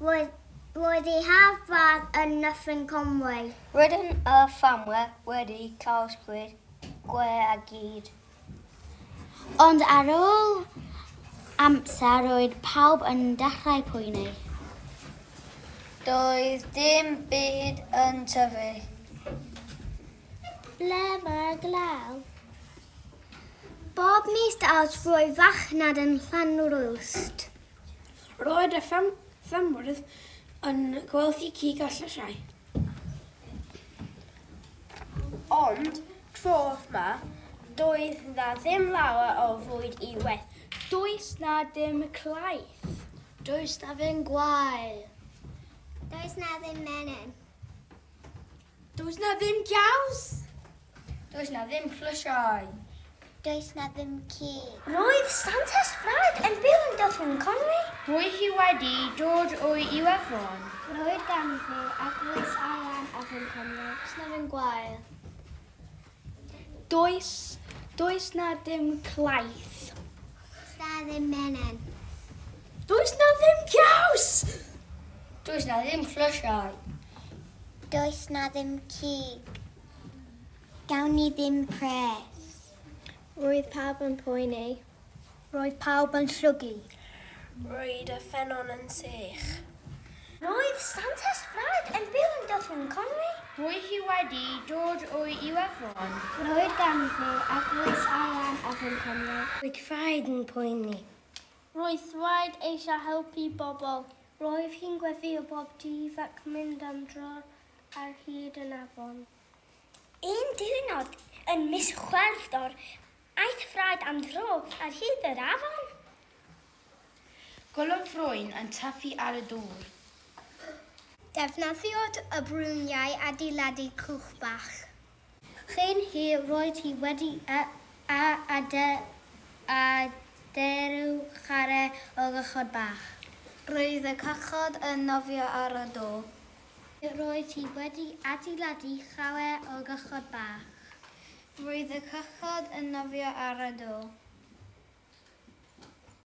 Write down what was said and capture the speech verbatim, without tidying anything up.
Roedd, roedd ei hafradd yn Nyffryn Conwy. Rydyn y ffarmwyr wedi cael sgwyd gwe a gyd. Ond ar ôl amser roedd pawb yn dechrau poeni. Doedd dim byd yn tyfu. Ble mae'r glaw? Bob mis awr roedd fachnad yn Llanrwst. Roedd y ffarmwyr yn gweithio cig a llysiau. Ond tro yma, doedd na ddim lawer o fwyd i weth. Does na ddim claith. Does na ddim gwael. Does na ddim menyn. Does na ddim gaws. Does na ddim llysiau. Does na ddim ci. Roedd Santes Frad yn byw yn Dyffryn Conwy. Roedd hi wedi dod o Iwerddon. Roedd ganddi eglwys Rhan a Dyffryn Conwy. Does na ddim gwael. Does, does na ddim claith. Does na ddim menyn. Does na ddim gaws. Does na ddim llysiau. Does na ddim cig. Gawn ni ddim pres. Roedd pawb yn poeni. Roedd pawb yn llwgu. Roedd y ffenon yn sych. Roedd Santes Frad yn byw yn Dyffryn Conwy. Roedd hi wedi dod o Iwerddon. Roedd ganddi eglwys Rhan a Dyffryn Conwy. Roedd rhaid yn poeni. Roedd rhaid eisiau helpu bobl. Roedd hi'n gweddio bob dydd ac mynd am dro ar hyd yn afon. Un diwrnod yn mis Chwefror, aeth Frad am dro ar hyd yr afon. Gwelwn ffrwyn yn tyfu ar y dŵr. Defnyddiodd y Brwyniaid adeiladu cwch bach. Chyn hir roedd hi wedi a, a, a, de, a derw chare o gychod bach. Roedd y cychod yn nofio ar y do. Roedd hi wedi adeiladu llawer o gychod bach. Roedd y cychod yn nofio ar y do.